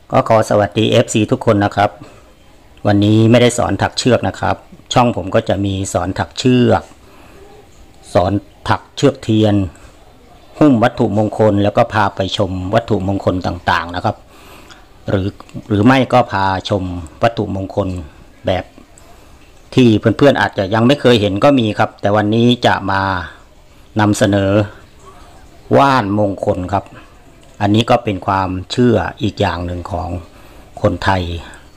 ก็ขอสวัสดี FC ทุกคนนะครับวันนี้ไม่ได้สอนถักเชือกนะครับช่องผมก็จะมีสอนถักเชือกสอนถักเชือกเทียนหุ้มวัตถุมงคลแล้วก็พาไปชมวัตถุมงคลต่างๆนะครับหรือไม่ก็พาชมวัตถุมงคลแบบที่เพื่อนๆอาจจะยังไม่เคยเห็นก็มีครับแต่วันนี้จะมานำเสนอว่านมงคลครับอันนี้ก็เป็นความเชื่ออีกอย่างหนึ่งของคนไทย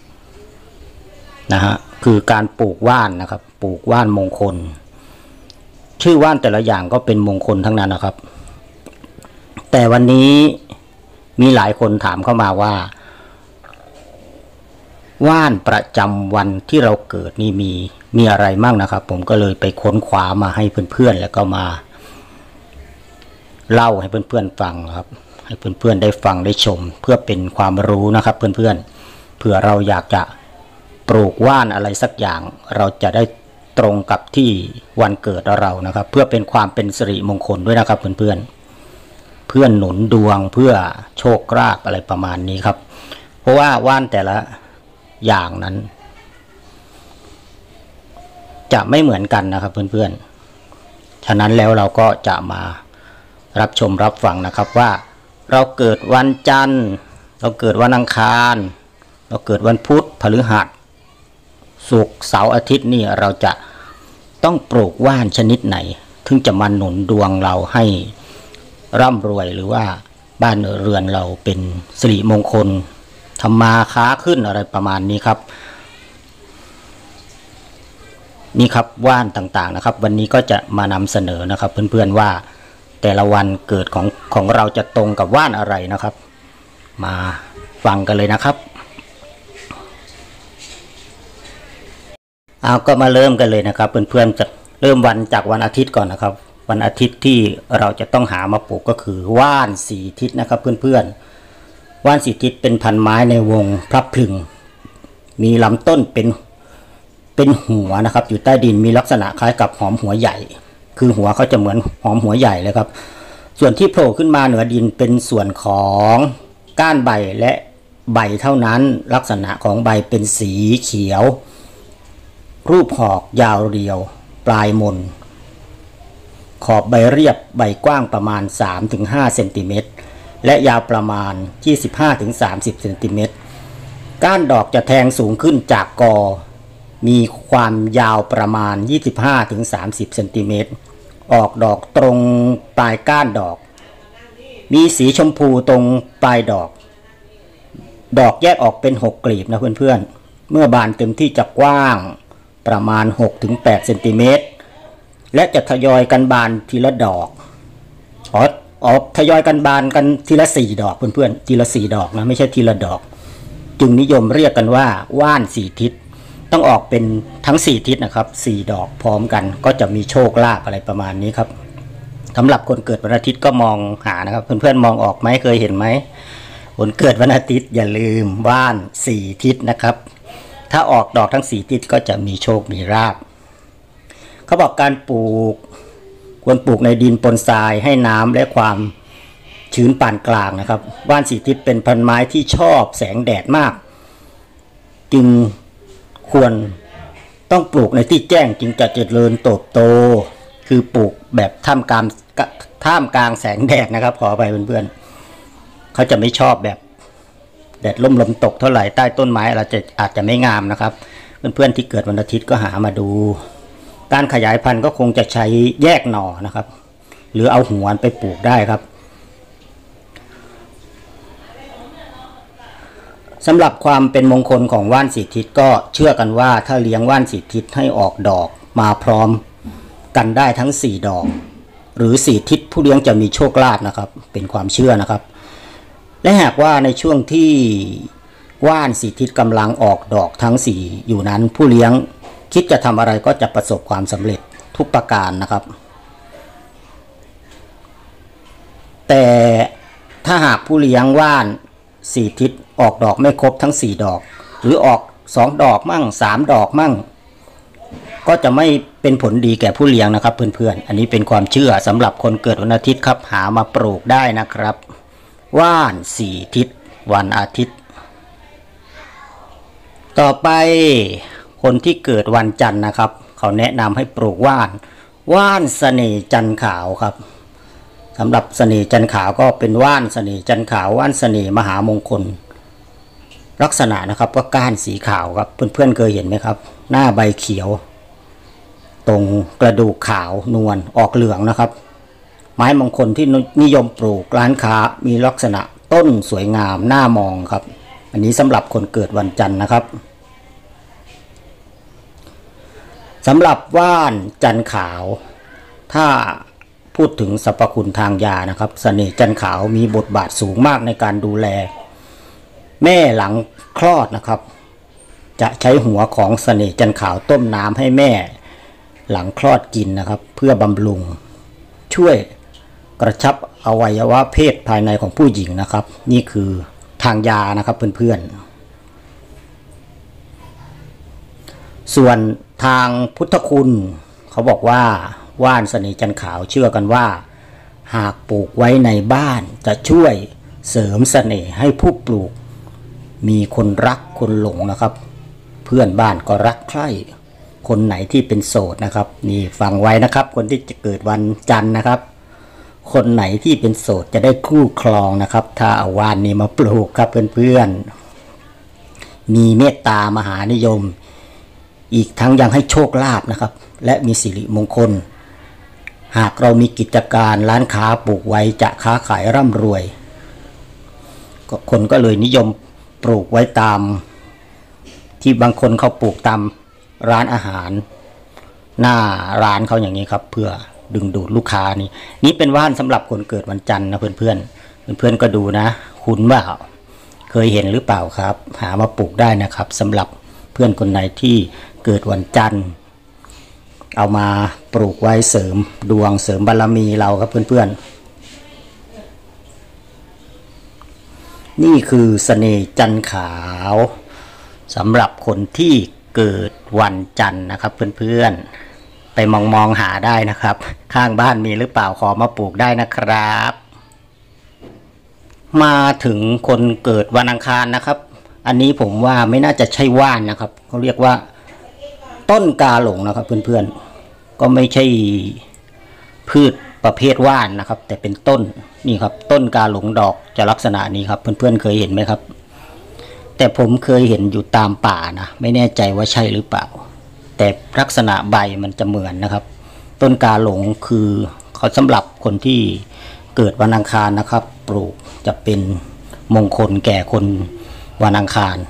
นะฮะคือการปลูกว่านนะครับปลูกว่านมงคลชื่อว่านแต่ละอย่างก็เป็นมงคลทั้งนั้นนะครับแต่วันนี้มีหลายคนถามเข้ามาว่าว่านประจำวันที่เราเกิดนี่มีอะไรมั่งนะครับผมก็เลยไปค้นคว้ามาให้เพื่อนๆแล้วก็มาเล่าให้เพื่อนๆฟังครับให้เพื่อนๆได้ฟังได้ชมเพื่อเป็นความรู้นะครับเพื่อนๆเผื่อเราอยากจะปลูกว่านอะไรสักอย่างเราจะได้ตรงกับที่วันเกิดเรานะครับเพื่อเป็นความเป็นสิริมงคลด้วยนะครับเพื่อนๆเพื่อนหนุนดวงเพื่อโชคลาภอะไรประมาณนี้ครับเพราะว่าว่านแต่ละอย่างนั้นจะไม่เหมือนกันนะครับเพื่อนๆฉะนั้นแล้วเราก็จะมารับชมรับฟังนะครับว่าเราเกิดวันจันทร์เราเกิดวันอังคารเราเกิดวันพุธพฤหัสศุกร์เสาร์อาทิตย์นี่เราจะต้องปลูกว่านชนิดไหนถึงจะมาหนุนดวงเราให้ร่ำรวยหรือว่าบ้านเรือนเราเป็นสิริมงคลทำมาค้าขึ้นอะไรประมาณนี้ครับนี่ครับว่านต่างๆนะครับวันนี้ก็จะมานำเสนอนะครับเพื่อนๆว่าแต่ละวันเกิดของเราจะตรงกับว่านอะไรนะครับมาฟังกันเลยนะครับเอาก็มาเริ่มกันเลยนะครับเพื่อนๆจะเริ่มวันจากวันอาทิตย์ก่อนนะครับวันอาทิตย์ที่เราจะต้องหามาปลูกก็คือว่านสีทิศนะครับเพื่อนๆว่านสีทิศเป็นพันไม้ในวงพลับพลึงมีลำต้นเป็นหัวนะครับอยู่ใต้ดินมีลักษณะคล้ายกับหอมหัวใหญ่คือหัวเขาจะเหมือนหอมหัวใหญ่เลยครับส่วนที่โผล่ขึ้นมาเหนือดินเป็นส่วนของก้านใบและใบเท่านั้นลักษณะของใบเป็นสีเขียวรูปหอกยาวเรียวปลายมนขอบใบเรียบใบกว้างประมาณ 3-5 เซนติเมตรและยาวประมาณ 25-30 เซนติเมตรก้านดอกจะแทงสูงขึ้นจากกอมีความยาวประมาณ 25-30 เซนติเมตรออกดอกตรงปลายก้านดอกมีสีชมพูตรงปลายดอกแยกออกเป็น6กลีบนะเพื่อนๆเมื่อบานเต็มที่จะกว้างประมาณ 6-8 เซนติเมตรและจะทยอยกันบานทีละดอกทยอยกันบานกันทีละ4ดอกเพื่อนๆทีละ4ดอกนะไม่ใช่ทีละดอกจึงนิยมเรียกกันว่าว่าน4ทิศต้องออกเป็นทั้ง4ทิศนะครับ4ดอกพร้อมกันก็จะมีโชคลาภอะไรประมาณนี้ครับสำหรับคนเกิดวันอาทิตย์ก็มองหานะครับเพื่อนๆมองออกไหมเคยเห็นไหมคนเกิดวันอาทิตย์อย่าลืมว่าน4ทิศนะครับถ้าออกดอกทั้ง4ทิศก็จะมีโชคมีลาภเขาบอกการปลูกควรปลูกในดินปนทรายให้น้ำและความชื้นปานกลางนะครับว่าน4ทิศเป็นพันไม้ที่ชอบแสงแดดมากจึงควรต้องปลูกในที่แจ้งจึงจะเจริญเติบโตคือปลูกแบบท่ามกลางแสงแดดนะครับขอไปเพื่อนๆเขาจะไม่ชอบแบบแดดลมตกเท่าไหร่ใต้ต้นไม้อาจจะไม่งามนะครับเพื่อนๆที่เกิดวันอาทิตย์ก็หามาดูการขยายพันธุ์ก็คงจะใช้แยกหน่อนะครับหรือเอาหัวไปปลูกได้ครับสำหรับความเป็นมงคลของว่านสีทิศก็เชื่อกันว่าถ้าเลี้ยงว่านสีทิศให้ออกดอกมาพร้อมกันได้ทั้ง4ดอกหรือ4ทิศผู้เลี้ยงจะมีโชคลาภนะครับเป็นความเชื่อนะครับและหากว่าในช่วงที่ว่านสีทิศกำลังออกดอกทั้ง4อยู่นั้นผู้เลี้ยงคิดจะทำอะไรก็จะประสบความสำเร็จทุกประการนะครับแต่ถ้าหากผู้เลี้ยงว่าน4ทิศออกดอกไม่ครบทั้ง4ดอกหรือออก2ดอกมั่ง3ดอกมั่งก็จะไม่เป็นผลดีแก่ผู้เลี้ยงนะครับเพื่อนๆอันนี้เป็นความเชื่อสำหรับคนเกิดวันอาทิตย์ครับหามาปลูกได้นะครับว่าน4ทิศวันอาทิตย์ต่อไปคนที่เกิดวันจันทร์นะครับเขาแนะนำให้ปลูกว่านเสน่ห์จันทร์ขาวครับสำหรับเสน่ห์จันทร์ขาวก็เป็นว่านเสน่ห์จันทร์ขาวว่านเสน่ห์มหามงคลลักษณะนะครับก็ก้านสีขาวครับเพื่อนๆเคยเห็นไหมครับหน้าใบเขียวตรงกระดูกขาวนวลออกเหลืองนะครับไม้มงคลที่นิยมปลูกร้านค้ามีลักษณะต้นสวยงามน่ามองครับอันนี้สำหรับคนเกิดวันจันทร์นะครับสำหรับว่านจันทร์ขาวถ้าพูดถึงสรรพคุณทางยานะครับเสน่ห์จันทร์ขาวมีบทบาทสูงมากในการดูแลแม่หลังคลอดนะครับจะใช้หัวของเสน่ห์จันทร์ขาวต้มน้ำให้แม่หลังคลอดกินนะครับเพื่อบำรุงช่วยกระชับอวัยวะเพศภายในของผู้หญิงนะครับนี่คือทางยานะครับเพื่อนๆส่วนทางพุทธคุณเขาบอกว่าว่านเสน่ห์จันทร์ขาวเชื่อกันว่าหากปลูกไว้ในบ้านจะช่วยเสริมเสน่ห์ให้ผู้ปลูกมีคนรักคนหลงนะครับเพื่อนบ้านก็รักใคร่คนไหนที่เป็นโสดนะครับนี่ฟังไว้นะครับคนที่จะเกิดวันจันทร์นะครับคนไหนที่เป็นโสดจะได้คู่ครองนะครับถ้าเอาว่านนี้มาปลูกครับเพื่อนๆมีเมตตามหานิยมอีกทั้งยังให้โชคลาภนะครับและมีสิริมงคลหากเรามีกิจการร้านค้าปลูกไว้จะค้าขายร่ำรวยคนก็เลยนิยมปลูกไว้ตามที่บางคนเขาปลูกตามร้านอาหารหน้าร้านเขาอย่างนี้ครับเพื่อดึงดูดลูกค้านี่เป็นว่านสำหรับคนเกิดวันจันทร์นะเพื่อนก็ดูนะคุ้นเปล่าเคยเห็นหรือเปล่าครับหามาปลูกได้นะครับสำหรับเพื่อนคนไหนที่เกิดวันจันทร์เอามาปลูกไว้เสริมดวงเสริมบารมีเราครับเพื่อนๆนี่คือเสน่ห์จันทร์ขาวสำหรับคนที่เกิดวันจันทร์นะครับเพื่อนๆไปมองหาได้นะครับข้างบ้านมีหรือเปล่าขอมาปลูกได้นะครับมาถึงคนเกิดวันอังคารนะครับอันนี้ผมว่าไม่น่าจะใช่ว่านนะครับเขาเรียกว่าต้นกาหลงนะครับเพื่อนๆก็ไม่ใช่พืชประเภทว่านนะครับแต่เป็นต้นนี่ครับต้นกาหลงดอกจะลักษณะนี้ครับเพื่อนๆเคยเห็นไหมครับแต่ผมเคยเห็นอยู่ตามป่านะไม่แน่ใจว่าใช่หรือเปล่าแต่ลักษณะใบมันจะเหมือนนะครับต้นกาหลงคือเขาสำหรับคนที่เกิดวันอังคารนะครับปลูกจะเป็นมงคลแก่คนวันอังคาร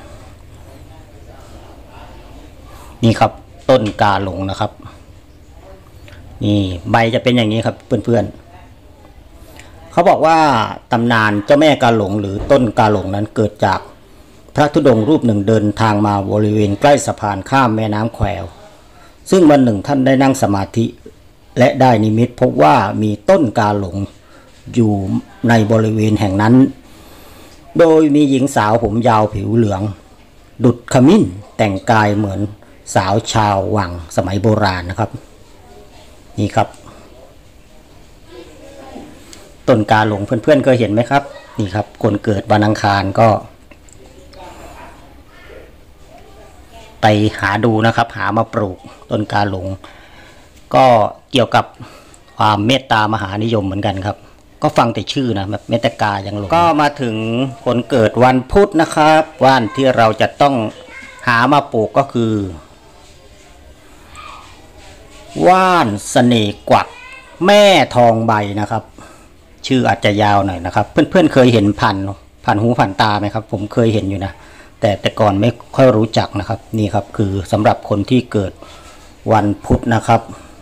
นี่ครับต้นกาหลงนะครับนี่ใบจะเป็นอย่างนี้ครับเพื่อนๆเขาบอกว่าตำนานเจ้าแม่กาหลงหรือต้นกาหลงนั้นเกิดจากพระธุดงค์รูปหนึ่งเดินทางมาบริเวณใกล้สะพานข้ามแม่น้ำแควซึ่งวันหนึ่งท่านได้นั่งสมาธิและได้นิมิตพบว่ามีต้นกาหลงอยู่ในบริเวณแห่งนั้นโดยมีหญิงสาวผมยาวผิวเหลืองดุจขมิ้นแต่งกายเหมือนสาวชาววังสมัยโบราณนะครับนี่ครับต้นกาหลงเพื่อนๆเคยเห็นไหมครับนี่ครับคนเกิดวันอังคารก็ไปหาดูนะครับหามาปลูกต้นกาหลงก็เกี่ยวกับความเมตตามหานิยมเหมือนกันครับก็ฟังแต่ชื่อนะแบบเมตตายังหลงก็มาถึงคนเกิดวันพุธนะครับว่านที่เราจะต้องหามาปลูกก็คือว่านเสน่ห์กวักแม่ทองใบนะครับชื่ออาจจะยาวหน่อยนะครับเพื่อนๆเคยเห็นผ่านหูผ่านตาไหมครับผมเคยเห็นอยู่นะแต่ก่อนไม่ค่อยรู้จักนะครับนี่ครับคือสำหรับคนที่เกิดวันพุธนะครับ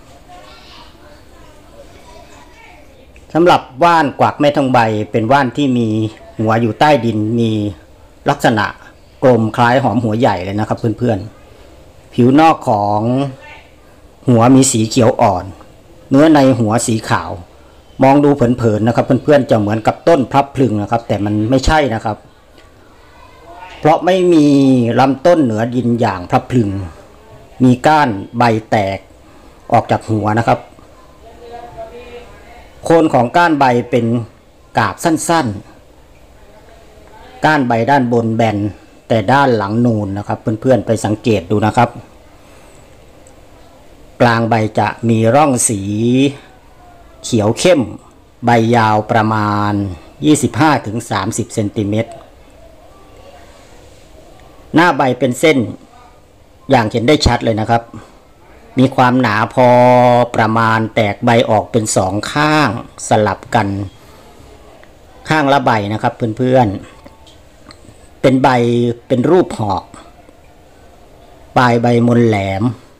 สำหรับว่านกวักแม่ทองใบเป็นว่านที่มีหัวอยู่ใต้ดินมีลักษณะกลมคล้ายหอมหัวใหญ่เลยนะครับเพื่อนๆผิวนอกของหัวมีสีเขียวอ่อนเนื้อในหัวสีขาวมองดูเผินๆนะครับเพื่อนๆจะเหมือนกับต้นพลับพลึงนะครับแต่มันไม่ใช่นะครับเพราะไม่มีลำต้นเหนือดินอย่างพลับพลึงมีก้านใบแตกออกจากหัวนะครับโคนของก้านใบเป็นกาบสั้นๆก้านใบด้านบนแบนแต่ด้านหลังนูนนะครับเพื่อนๆไปสังเกตดูนะครับกลางใบจะมีร่องสีเขียวเข้มใบยาวประมาณ 25-30 เซนติเมตรหน้าใบเป็นเส้นอย่างเห็นได้ชัดเลยนะครับมีความหนาพอประมาณแตกใบออกเป็นสองข้างสลับกันข้างละใบนะครับเพื่อนๆเป็นใบเป็นรูปหอกปลายใบมนแหลม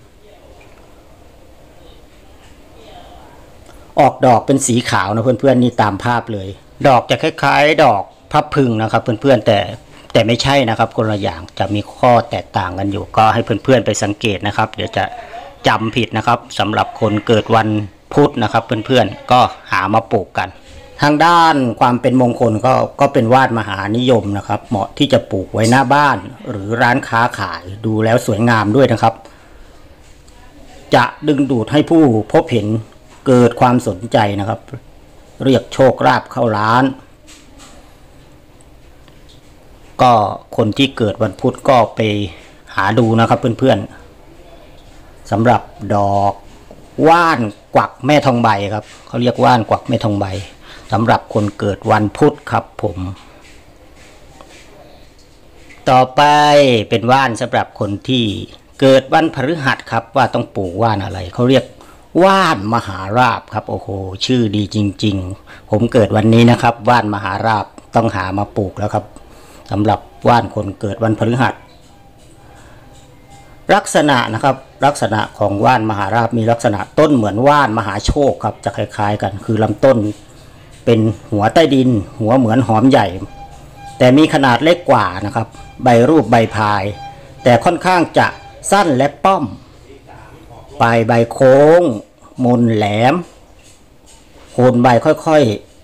ออกดอกเป็นสีขาวนะเพื่อนๆนี่ตามภาพเลยดอกจะคล้ายๆดอกพับพึงนะครับเพื่อนๆแต่ไม่ใช่นะครับคนละอย่างจะมีข้อแตกต่างกันอยู่ก็ให้เพื่อนๆไปสังเกตนะครับเดี๋ยวจะจำผิดนะครับสำหรับคนเกิดวันพุธนะครับเพื่อนๆก็หามาปลูกกันทางด้านความเป็นมงคลก็เป็นว่านมหานิยมนะครับเหมาะที่จะปลูกไว้หน้าบ้านหรือร้านค้าขายดูแล้วสวยงามด้วยนะครับจะดึงดูดให้ผู้พบเห็นเกิดความสนใจนะครับเรียกโชคลาภเข้าร้านก็คนที่เกิดวันพุธก็ไปหาดูนะครับเพื่อนๆสำหรับดอกว่านกวักแม่ทองใบครับเขาเรียกว่านกวักแม่ทองใบสำหรับคนเกิดวันพุธครับผมต่อไปเป็นว่านสำหรับคนที่เกิดวันพฤหัสครับว่าต้องปลูกว่านอะไรเขาเรียกว่านมหาราบครับโอ้โหชื่อดีจริงๆผมเกิดวันนี้นะครับว่านมหาราบต้องหามาปลูกแล้วครับสำหรับว่านคนเกิดวันพฤหัสลักษณะนะครับลักษณะของว่านมหาราบมีลักษณะต้นเหมือนว่านมหาโชคครับจะคล้ายๆกันคือลำต้นเป็นหัวใต้ดินหัวเหมือนหอมใหญ่แต่มีขนาดเล็กกว่านะครับใบรูปใบพายแต่ค่อนข้างจะสั้นและป้อมปลายใบโค้งมนแหลมโคนใบค่อย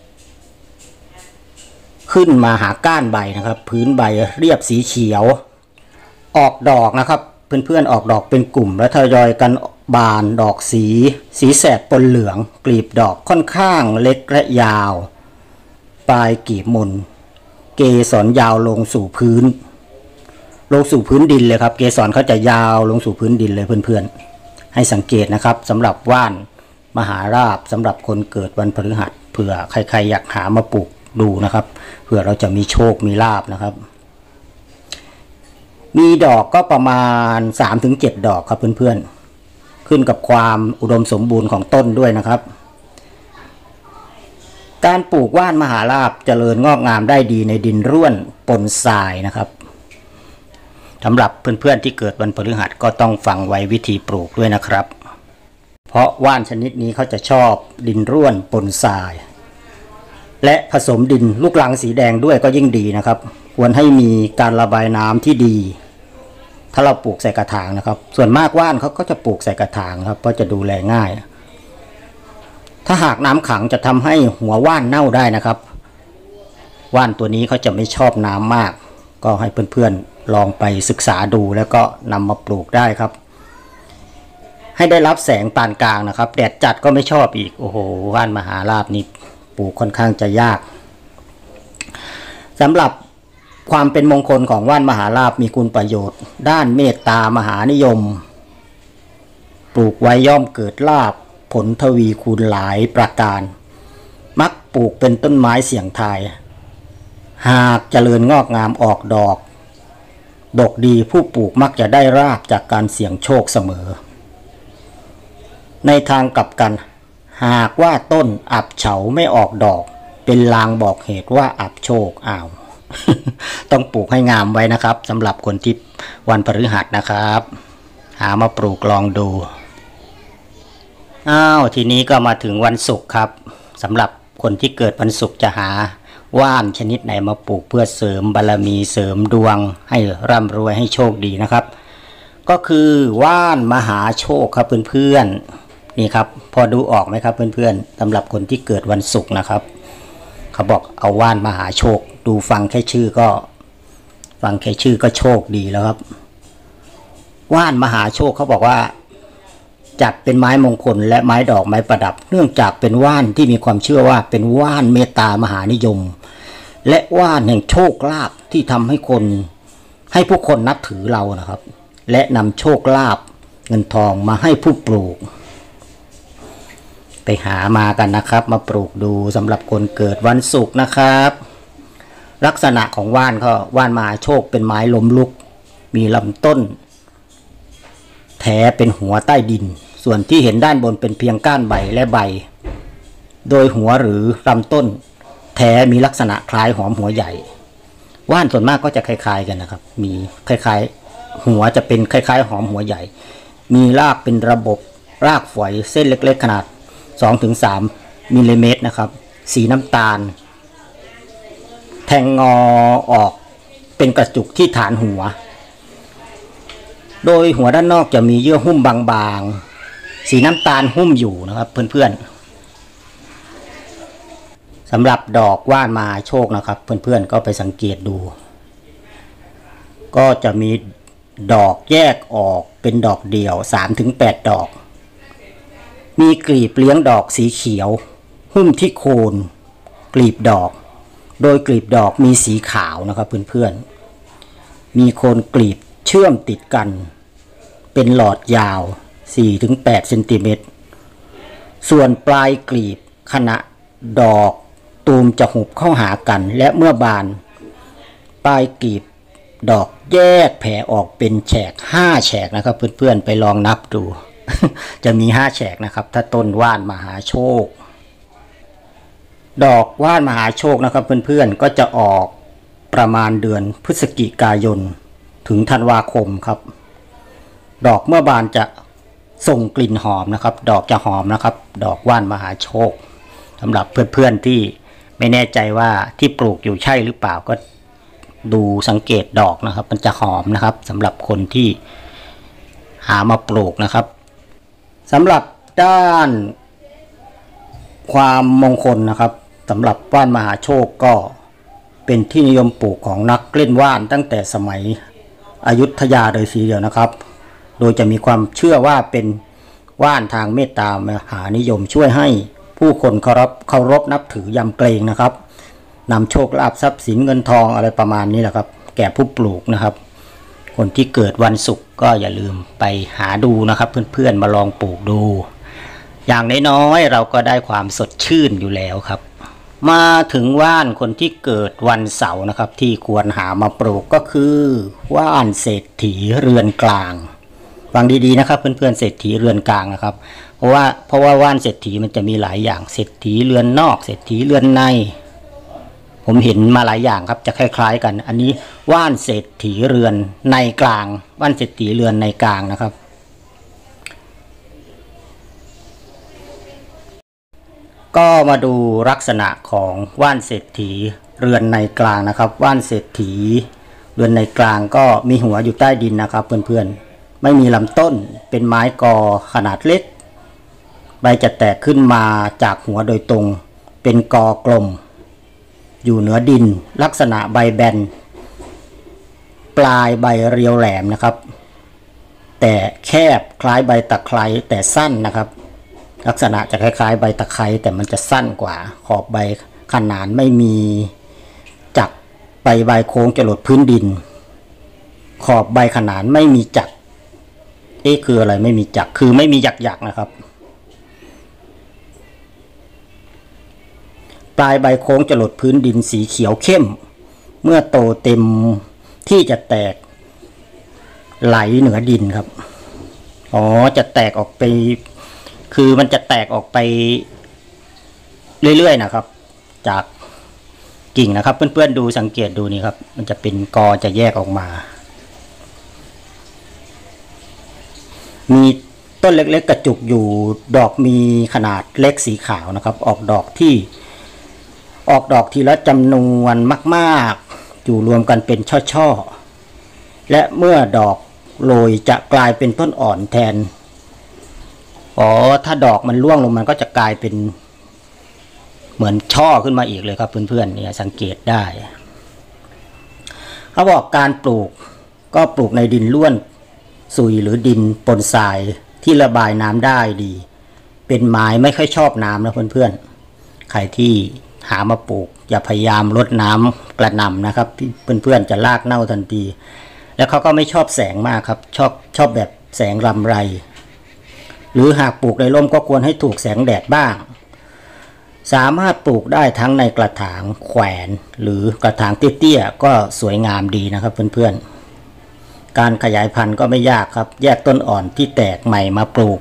ๆขึ้นมาหาก้านใบนะครับพื้นใบเรียบสีเขียวออกดอกนะครับเพื่อนๆออกดอกเป็นกลุ่มและทยอยกันบานดอกสีแสดปนเหลืองกลีบดอกค่อนข้างเล็กและยาวปลายกลีบมนเกสรยาวลงสู่พื้นดินเลยครับเกสรเขาจะยาวลงสู่พื้นดินเลยเพื่อนๆให้สังเกตนะครับสำหรับว่านมหาราบสำหรับคนเกิดวันพฤหัสเผื่อใครๆอยากหามาปลูกดูนะครับเผื่อเราจะมีโชคมีลาภนะครับมีดอกก็ประมาณ 3-7 ดอกครับเพื่อนๆขึ้นกับความอุดมสมบูรณ์ของต้นด้วยนะครับการปลูกว่านมหาราบเจริญงอกงามได้ดีในดินร่วนปนทรายนะครับสำหรับเพื่อนๆที่เกิดวันพฤหัสก็ต้องฟังไว้วิธีปลูกด้วยนะครับเพราะว่านชนิดนี้เขาจะชอบดินร่วนปนทรายและผสมดินลูกรังสีแดงด้วยก็ยิ่งดีนะครับควรให้มีการระบายน้ำที่ดีถ้าเราปลูกใส่กระถางนะครับส่วนมากว่านเขาก็จะปลูกใส่กระถางครับเพราะจะดูแลง่ายถ้าหากน้ำขังจะทำให้หัวว่านเน่าได้นะครับว่านตัวนี้เขาจะไม่ชอบน้ำมากก็ให้เพื่อนๆลองไปศึกษาดูแล้วก็นำมาปลูกได้ครับให้ได้รับแสงปานกลางนะครับแดดจัดก็ไม่ชอบอีกโอ้โหว่านมหาราบนี่ปลูกค่อนข้างจะยากสำหรับความเป็นมงคลของว่านมหาราบมีคุณประโยชน์ด้านเมตตามหานิยมปลูกไว้ย่อมเกิดลาภผลทวีคูณหลายประการมักปลูกเป็นต้นไม้เสี่ยงทายหากเจริญงอกงามออกดอกดกดีผู้ปลูกมักจะได้ลาภจากการเสี่ยงโชคเสมอในทางกลับกันหากว่าต้นอับเฉาไม่ออกดอกเป็นลางบอกเหตุว่าอับโชคต้องปลูกให้งามไว้นะครับสำหรับคนที่วันพฤหัสนะครับหามาปลูกลองดูทีนี้ก็มาถึงวันศุกร์ครับสำหรับคนที่เกิดวันศุกร์จะหาว่านชนิดไหนมาปลูกเพื่อเสริมบารมีเสริมดวงให้ร่ำรวยให้โชคดีนะครับก็คือว่านมหาโชคครับเพื่อนๆนี่ครับพอดูออกไหมครับเพื่อนๆสำหรับคนที่เกิดวันศุกร์นะครับเขาบอกเอาว่านมหาโชคดูฟังแค่ชื่อก็โชคดีแล้วครับว่านมหาโชคเขาบอกว่าจัดเป็นไม้มงคลและไม้ดอกไม้ประดับเนื่องจากเป็นว่านที่มีความเชื่อว่าเป็นว่านเมตตามหานิยมและว่านแห่งโชคลาภที่ทำให้คนให้ผู้คนนับถือเรานะครับ และนำโชคลาภเงินทองมาให้ผู้ปลูกไปหามากันนะครับมาปลูกดูสำหรับคนเกิดวันศุกร์นะครับ ลักษณะของว่านก็ว่านมหาโชคเป็นไม้ล้มลุกมีลำต้นแท้เป็นหัวใต้ดินส่วนที่เห็นด้านบนเป็นเพียงก้านใบและใบโดยหัวหรือลำต้นแท้มีลักษณะคล้ายหอมหัวใหญ่ว่านส่วนมากก็จะคล้ายๆกันนะครับมีคล้ายๆหัวจะเป็นคล้ายๆหอมหัวใหญ่มีรากเป็นระบบรากฝอยเส้นเล็กๆขนาด 2-3 มิลลิเมตรนะครับสีน้ำตาลแทงงอออกเป็นกระจุกที่ฐานหัวโดยหัวด้านนอกจะมีเยื่อหุ้มบางๆสีน้ำตาลหุ้มอยู่นะครับเพื่อนๆสำหรับดอกว่านมหาโชคนะครับเพื่อนๆก็ไปสังเกตดูก็จะมีดอกแยกออกเป็นดอกเดี่ยว 3-8 ดอกมีกลีบเลี้ยงดอกสีเขียวหุ้มที่โคนกลีบดอกโดยกลีบดอกมีสีขาวนะครับเพื่อนๆมีโคนกลีบเชื่อมติดกันเป็นหลอดยาว 4-8 เซนติเมตรส่วนปลายกลีบขณะดอกตูมจะหุบเข้าหากันและเมื่อบานปลายกลีบดอกแยกแผ่ออกเป็นแฉก5แฉกนะครับเพื่อนๆไปลองนับดู จะมี5แฉกนะครับถ้าต้นว่านมหาโชคดอกว่านมหาโชคนะครับเพื่อนๆก็จะออกประมาณเดือนพฤศจิกายนถึงธันวาคมครับดอกเมื่อบานจะส่งกลิ่นหอมนะครับดอกจะหอมนะครับดอกว่านมหาโชคสำหรับเพื่อนๆที่ไม่แน่ใจว่าที่ปลูกอยู่ใช่หรือเปล่าก็ดูสังเกตดอกนะครับมันจะหอมนะครับสำหรับคนที่หามาปลูกนะครับสำหรับด้านความมงคลนะครับสำหรับว่านมหาโชคก็เป็นที่นิยมปลูกของนักเล่นว่านตั้งแต่สมัยอยุธยาเลยทีเดียวนะครับโดยจะมีความเชื่อว่าเป็นว่านทางเมตตามหานิยมช่วยให้ผู้คนเคารพนับถือยำเกรงนะครับนำโชคลาภทรัพย์สินเงินทองอะไรประมาณนี้แหละครับแก่ผู้ปลูกนะครับคนที่เกิดวันศุกร์ก็อย่าลืมไปหาดูนะครับเพื่อนๆมาลองปลูกดูอย่างน้อยๆเราก็ได้ความสดชื่นอยู่แล้วครับมาถึงว่านคนที่เกิดวันเสาร์นะครับที่ควรหามาปลูกก็คือว่านเศรษฐีเรือนกลางฟังดีๆนะครับเพื่อนๆเศรษฐีเรือนกลางนะครับเพราะว่าว่านเศรษฐีมันจะมีหลายอย่างเศรษฐีเรือนนอกเศรษฐีเรือนในผมเห็นมาหลายอย่างครับจะคล้ายๆกันอันนี้ว่านเศรษฐีเรือนในกลางว่านเศรษฐีเรือนในกลางนะครับก็มาดูลักษณะของว่านเศรษฐีเรือนในกลางนะครับว่านเศรษฐีเรือนในกลางก็มีหัวอยู่ใต้ดินนะครับเพื่อนๆไม่มีลำต้นเป็นไม้กอขนาดเล็กใบจะแตกขึ้นมาจากหัวโดยตรงเป็นกอกลมอยู่เหนือดินลักษณะใบแบนปลายใบเรียวแหลมนะครับแต่แคบคล้ายใบตะไคร้แต่สั้นนะครับลักษณะจะคล้ายๆใบตะไคร้แต่มันจะสั้นกว่าขอบใบขนานไม่มีจักใบโค้งจะหลดพื้นดินขอบใบขนานไม่มีจักคืออะไรไม่มีจักคือไม่มีหยักๆนะครับปลายใบโค้งจะหลดพื้นดินสีเขียวเข้มเมื่อโตเต็มที่จะแตกไหลเหนือดินครับจะแตกออกไปคือมันจะแตกออกไปเรื่อยๆนะครับจากกิ่งนะครับเพื่อนๆดูสังเกตดูนี่ครับมันจะเป็นกอจะแยกออกมามีต้นเล็กๆกระจุกอยู่ดอกมีขนาดเล็กสีขาวนะครับออกดอกทีละจำนวนมากๆอยู่รวมกันเป็นช่อๆและเมื่อดอกโรยจะกลายเป็นต้นอ่อนแทนถ้าดอกมันร่วงลงมันก็จะกลายเป็นเหมือนช่อขึ้นมาอีกเลยครับเพื่อนๆเนี่ยสังเกตได้เขาบอกการปลูกก็ปลูกในดินร่วนซุยหรือดินปนทรายที่ระบายน้ำได้ดีเป็นไม้ไม่ค่อยชอบน้ำนะเพื่อนๆใครที่หามาปลูกอย่าพยายามรดน้ำกระหน่ำนะครับเพื่อนๆจะรากเน่าทันทีแล้วเขาก็ไม่ชอบแสงมากครับชอบแบบแสงรำไรหรือหากปลูกในร่มก็ควรให้ถูกแสงแดดบ้างสามารถปลูกได้ทั้งในกระถางแขวนหรือกระถางเตี้ยๆก็สวยงามดีนะครับเพื่อนๆการขยายพันธุ์ก็ไม่ยากครับแยกต้นอ่อนที่แตกใหม่มาปลูก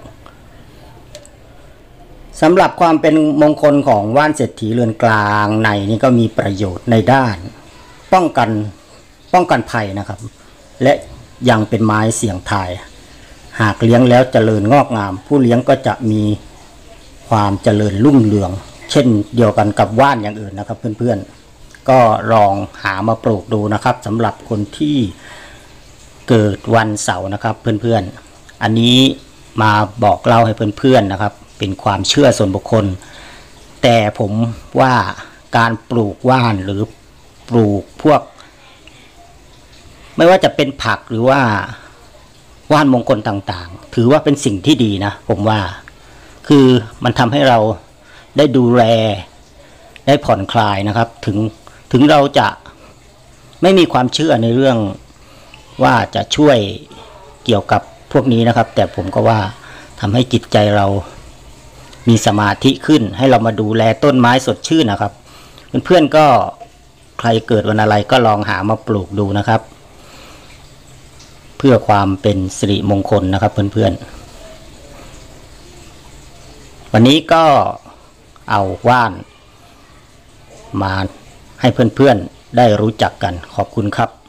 สำหรับความเป็นมงคลของว่านเศรษฐีเรือนกลางในนี่ก็มีประโยชน์ในด้านป้องกันภัยนะครับและยังเป็นไม้เสี่ยงทายหากเลี้ยงแล้วเจริญงอกงามผู้เลี้ยงก็จะมีความเจริญรุ่งเรืองเช่นเดียวกันกับว่านอย่างอื่นนะครับเพื่อนๆก็ลองหามาปลูกดูนะครับสำหรับคนที่เกิดวันเสาร์นะครับเพื่อนๆอันนี้มาบอกเล่าให้เพื่อนๆนะครับเป็นความเชื่อส่วนบุคคลแต่ผมว่าการปลูกว่านหรือปลูกพวกไม่ว่าจะเป็นผักหรือว่าว่านมงคลต่างๆถือว่าเป็นสิ่งที่ดีนะผมว่าคือมันทำให้เราได้ดูแลได้ผ่อนคลายนะครับถึงเราจะไม่มีความเชื่อในเรื่องว่าจะช่วยเกี่ยวกับพวกนี้นะครับแต่ผมก็ว่าทำให้จิตใจเรามีสมาธิขึ้นให้เรามาดูแลต้นไม้สดชื่นนะครับเพื่อนๆก็ใครเกิดวันอะไรก็ลองหามาปลูกดูนะครับเพื่อความเป็นสิริมงคลนะครับเพื่อนๆวันนี้ก็เอาว่านมาให้เพื่อนๆได้รู้จักกันขอบคุณครับ